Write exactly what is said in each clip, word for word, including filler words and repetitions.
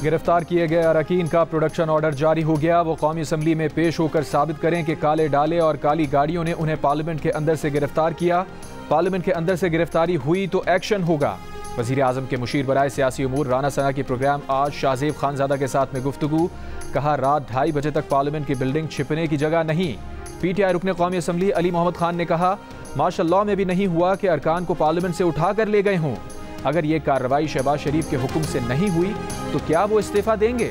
गिरफ्तार किए गए अरकान का प्रोडक्शन ऑर्डर जारी हो गया। वो कौमी असम्बली में पेश होकर साबित करें कि काले डाले और काली गाड़ियों ने उन्हें पार्लियामेंट के अंदर से गिरफ्तार किया। पार्लियामेंट के अंदर से गिरफ्तारी हुई तो एक्शन होगा। वज़ीर आज़म के मुशीर बराए सियासी उमूर राना सना की प्रोग्राम आज शाहजेब खानजादा के साथ में गुफ्तगू। कहा, रात ढाई बजे तक पार्लियामेंट की बिल्डिंग छिपने की जगह नहीं। पी टी आई रुकने कौमी असम्बली अली मोहम्मद खान ने कहा, मार्शल लॉ में भी नहीं हुआ कि अरकान को पार्लियामेंट से उठा कर ले गए हों। अगर ये कार्रवाई शहबाज शरीफ के हुक्म से नहीं हुई तो क्या वो इस्तीफा देंगे?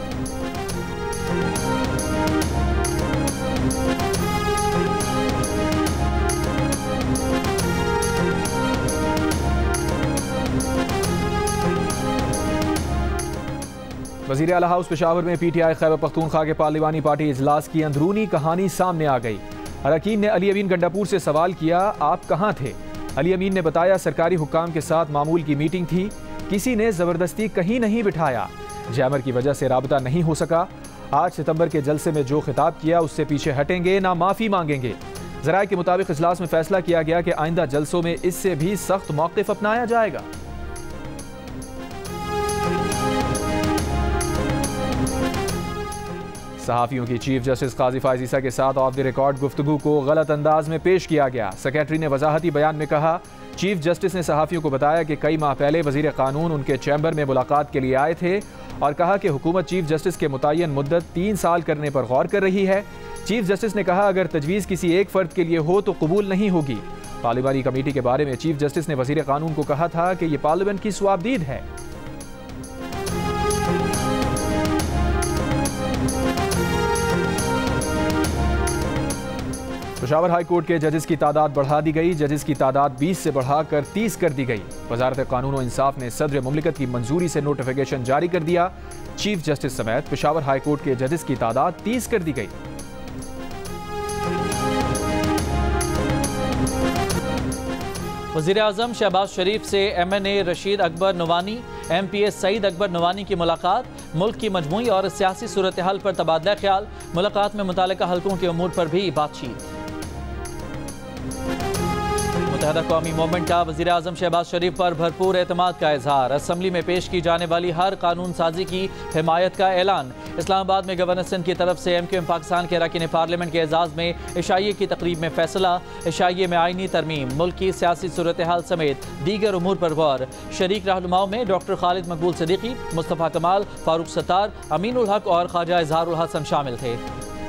वज़ीर आला हाउस पेशावर में P T I Khyber Pakhtunkhwa के पार्लिमानी पार्टी इजलास की अंदरूनी कहानी सामने आ गई। अरकान ने अली अमीन गंडापुर से सवाल किया, आप कहाँ थे? अली अमीन ने बताया, सरकारी हुक्काम के साथ मामूल की मीटिंग थी, किसी ने जबरदस्ती कहीं नहीं बिठाया, जैमर की वजह से राबता नहीं हो सका। आठ सितंबर के जलसे में जो खिताब किया उससे पीछे हटेंगे ना माफी मांगेंगे। ज़राए के मुताबिक इजलास में फैसला किया गया कि आइंदा जलसों में इससे भी सख्त मौक़िफ़ अपनाया जाएगा। सहाफ़ियों की चीफ जस्टिस काजी फायज़ ईसा के साथ ऑफ द रिकॉर्ड गुफ्तगू को गलत अंदाज में पेश किया गया। सेक्रेटरी ने वजाहती बयान में कहा, चीफ जस्टिस ने सहाफ़ियों को बताया कि कई माह पहले वज़ीर कानून उनके चैम्बर में मुलाकात के लिए आए थे और कहा कि हुकूमत चीफ जस्टिस के मुतय्यन मुद्दत तीन साल करने पर गौर कर रही है। चीफ जस्टिस ने कहा, अगर तजवीज़ किसी एक फ़र्द के लिए हो तो कबूल नहीं होगी। पार्लिमानी कमेटी के बारे में चीफ जस्टिस ने वज़ीर कानून को कहा था कि यह पार्लियामेंट की स्वाबदीद है। पेशावर हाई कोर्ट के जजेस की तादाद बढ़ा दी गई। जजेस की तादाद बीस से बढ़ाकर तीस कर दी गई। वजारत कानून और इंसाफ ने सदर मुमलिकत की मंजूरी से नोटिफिकेशन जारी कर दिया। चीफ जस्टिस समेत पेशावर हाई कोर्ट के जजेस की तादाद तीस कर दी गई। वज़ीर आज़म शहबाज शरीफ से M N A Rashid Akbar Nawani, M P A Saeed Akbar Nawani की मुलाकात। मुल्क की मजमूई और सियासी सूरत हाल पर तबादला ख्याल। मुलाकात में मुतालिका हल्कों के उमूर पर भी बातचीत। मुत्तहदा कौमी मूवमेंट का वज़ीर आज़म शहबाज शरीफ पर भरपूर एतमाद का इजहार। असम्बली में पेश की जाने वाली हर कानून साजी की हिमायत का ऐलान। इस्लामाबाद में गवर्नर सिंध की तरफ से एम क्यू एम पाकिस्तान के अरकान पार्लियामेंट के एजाज़ में इशाइये की तकरीब में फैसला। इशाइये में आइनी तरमीम, मुल्क की सियासी सूरत हाल समेत दीगर उमूर पर गौर। शरीक रहनुमाओं में डॉक्टर खालिद मकबूल सिद्दीकी, मुस्तफ़ा कमाल, फारूक सत्तार, अमीनुल हक और ख्वाजा इजहारुल हसन शामिल थे।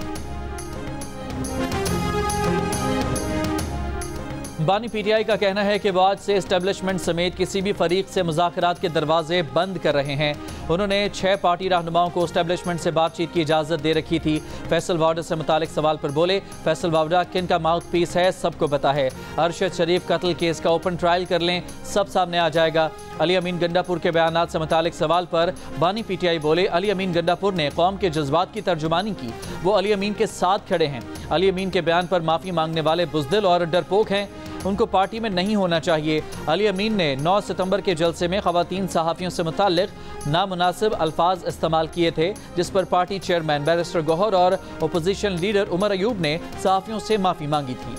बानी पी टी आई का कहना है कि वो आज से एस्टेब्लिशमेंट समेत किसी भी फरीक से मुज़ाकरात के दरवाजे बंद कर रहे हैं। उन्होंने छह पार्टी रहनुमाओं को एस्टेब्लिशमेंट से बातचीत की इजाज़त दे रखी थी। फैसल वावडा से मुतालिक सवाल पर बोले, फैसल वावडा किन का माउथ पीस है सबको पता है। अरशद शरीफ कत्ल केस का ओपन ट्रायल कर लें, सब सामने आ जाएगा। अली अमीन गंडापुर के बयानात से मुतालिक सवाल पर बानी पी टी आई बोले, अली अमीन गंडापुर ने कौम के जज्बात की तर्जुमानी की, वो अली अमीन के साथ खड़े हैं। अली अमीन के बयान पर माफ़ी मांगने वाले बुज़दिल और डरपोक हैं, उनको पार्टी में नहीं होना चाहिए। अली अमीन ने नौ सितंबर के जलसे में ख़वातीन सहाफ़ियों से मुताल्लिक नामुनासिब अल्फाज इस्तेमाल किए थे, जिस पर पार्टी चेयरमैन बैरिस्टर गौहर और अपोजिशन लीडर उमर अयूब ने सहाफ़ियों से माफ़ी मांगी थी।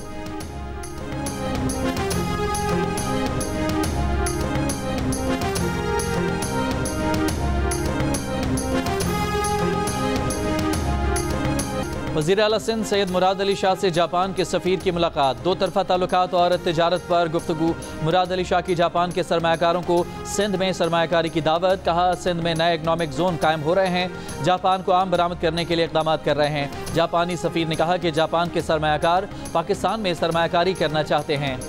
वज़ीर आला सिंध सैयद मुराद अली शाह से जापान के सफ़ीर की मुलाकात। दो तरफ़ा ताल्लुकात और तिजारत पर गुफ्तगू। मुराद अली शाह की जापान के सरमायाकारों को सिंध में सरमायाकारी की दावत। कहा, सिंध में नए इकनॉमिक जोन कायम हो रहे हैं, जापान को आम बरामद करने के लिए इक़दाम कर रहे हैं। जापानी सफ़ीर ने कहा कि जापान के सरमायाकार पाकिस्तान में सरमायाकारी करना चाहते हैं।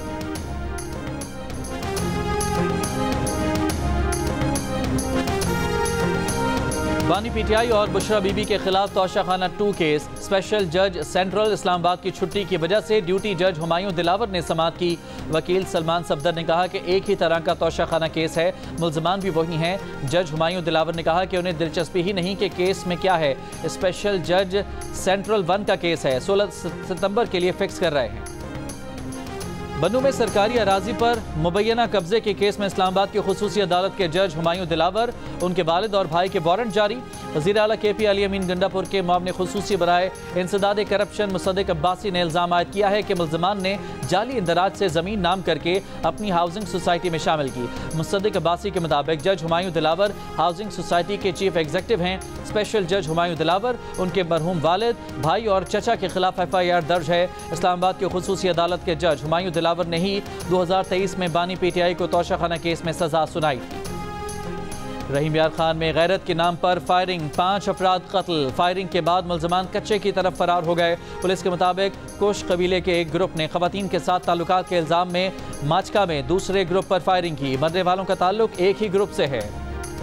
बानी पी टी आई और बुशरा बीबी के खिलाफ तोशाखाना टू केस। स्पेशल जज सेंट्रल इस्लामाबाद की छुट्टी की वजह से ड्यूटी जज हुमायूं दिलावर ने समाअत की। वकील सलमान सफदर ने कहा कि एक ही तरह का तोशाखाना केस है, मुल्ज़मान भी वही हैं। जज हुमायूं दिलावर ने कहा कि उन्हें दिलचस्पी ही नहीं कि केस में क्या है। स्पेशल जज सेंट्रल वन का केस है, सोलह सितंबर के लिए फिक्स कर रहे हैं। बन्नू में सरकारी अराजी पर मुबैना कब्जे के केस में इस्लामाबाद की खुसूसी अदालत के जज हुमायूं दिलावर, उनके वालिद और भाई के वारंट जारी। वज़ीर आला के पी अली अमीन गंडापुर के मामले खुसूसी बराए इंसदाद करप्शन मुसद्दिक अब्बासी ने इल्ज़ाम आयद किया है कि मुल्ज़मान ने जाली इंदराज से ज़मीन नाम करके अपनी हाउसिंग सोसाइटी में शामिल की। मुसद्दिक अब्बासी के मुताबिक जज हुमायूं दिलावर हाउसिंग सोसाइटी के चीफ एग्जीक्यूटिव हैं। स्पेशल जज हुमायूं दिलावर, उनके मरहूम वालिद, भाई और चचा के खिलाफ एफ आई आर दर्ज है। इस्लामाबाद की खुसूसी अदालत के जज हुमायूं दिलावर ने ही दो हज़ार तेईस में बानी पी टी आई को तोशाखाना केस में सजा सुनाई थी। रहीम यार खान में गैरत के नाम पर फायरिंग, पांच अफराद कत्ल। फायरिंग के बाद मुल्ज़मान कच्चे की तरफ फरार हो गए। पुलिस के मुताबिक कुश कबीले के एक ग्रुप ने खवातीन के साथ ताल्लुकात के इल्ज़ाम में माचका में दूसरे ग्रुप पर फायरिंग की। मरने वालों का ताल्लुक एक ही ग्रुप से है।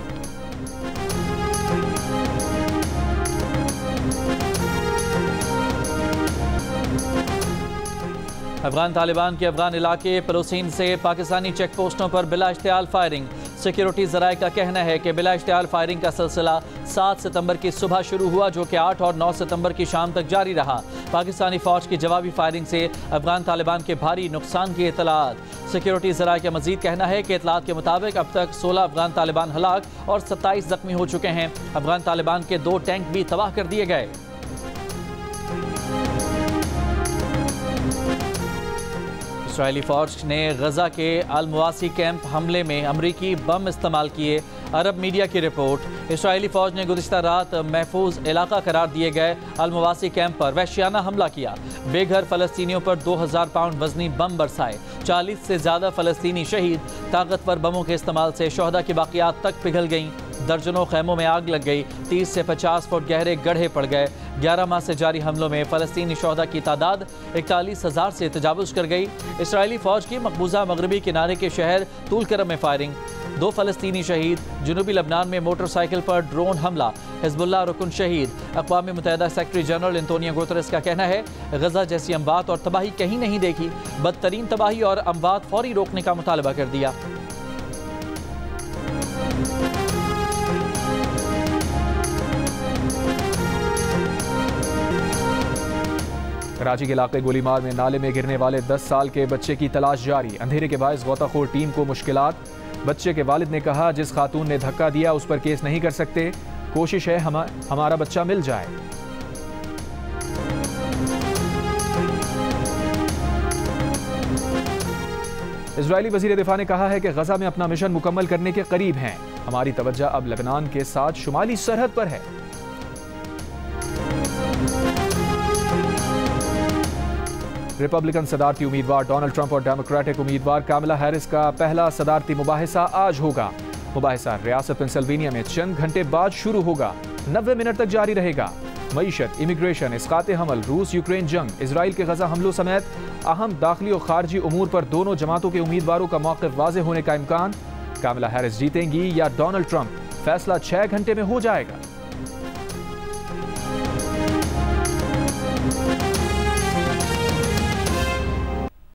अफगान तालिबान के अफगान इलाके पलोसीन से पाकिस्तानी चेक पोस्टों पर बिला इश्तियाल फायरिंग। सिक्योरिटी ज़राए का कहना है कि बिला इश्तियाल फायरिंग का सिलसिला सात सितंबर की सुबह शुरू हुआ, जो कि आठ और नौ सितंबर की शाम तक जारी रहा। पाकिस्तानी फौज की जवाबी फायरिंग से अफगान तालिबान के भारी नुकसान की इतलात। सिक्योरिटी ज़राए का मजीद कहना है कि इतलात के मुताबिक अब तक सोलह अफगान तालिबान हलाक और सत्ताईस जख्मी हो चुके हैं। अफगान तालिबान के दो टैंक भी तबाह कर दिए गए। इसराइली फौज ने गजा के अल-मुवासी कैंप हमले में अमरीकी बम इस्तेमाल किए। अरब मीडिया की रिपोर्ट, इसराइली फौज ने गुज़िश्ता रात महफूज इलाका करार दिए गए अल-मुवासी कैंप पर वहशियाना हमला किया। बेघर फ़लस्तीनियों पर दो हज़ार पाउंड वजनी बम बरसाए। चालीस से ज़्यादा फ़लस्तीनी शहीद। ताकतवर बमों के इस्तेमाल से शोहदा की बाक़ियात तक पिघल गईं। दर्जनों खैमों में आग लग गई। तीस से पचास फुट गहरे गड्ढे पड़ गए। ग्यारह माह से जारी हमलों में फ़लस्तीनी शोहदा की तादाद इकतालीस हज़ार से तजावुज़ कर गई। इसराइली फ़ौज की मकबूजा मगरबी किनारे के शहर तूलकरम में फायरिंग। दो फ़लस्तीनी शहीद। जनूबी लबनान में मोटरसाइकिल पर ड्रोन हमला। हिज़्बुल्लाह रुकन शहीद। अक़वाम मुत्तहिदा सेक्रेटरी जनरल एंटोनियो गुतरस का कहना है, गजा जैसी अमवात और तबाही कहीं नहीं देखी। बदतरीन तबाही और अमवात फौरी रोकने का मुतालबा कर दिया। कराची के इलाके गोलीमार में नाले में गिरने वाले दस साल के बच्चे की तलाश जारी। अंधेरे के बायस गौताखोर टीम को मुश्किलात। बच्चे के वालिद ने कहा, जिस खातून ने धक्का दिया उस पर केस नहीं कर सकते। कोशिश है हम, हमारा बच्चा मिल जाए। इजरायली वज़ीर दिफा ने कहा है कि गजा में अपना मिशन मुकम्मल करने के करीब हैं। हमारी तवज्जो अब लेबनान के साथ शुमाली सरहद पर है। रिपब्लिकन सदारती उम्मीदवार डोनाल्ड ट्रंप और डेमोक्रेटिक उम्मीदवार कामला हैरिस का पहला सदारती मुबाहिसा आज होगा। मुबाहिसा रियासत पेंसिल्वेनिया में चंद घंटे बाद शुरू होगा। नब्बे मिनट तक जारी रहेगा। मईशत, इमिग्रेशन, इस्कात हमल, रूस यूक्रेन जंग, इसराइल के गजा हमलों समेत अहम दाखिली और खारजी उमूर पर दोनों जमातों के उम्मीदवारों का मौक़िफ़ वाज़ेह होने का इम्कान। कामला हैरिस जीतेंगी या डोनाल्ड ट्रंप, फैसला छह घंटे में हो जाएगा।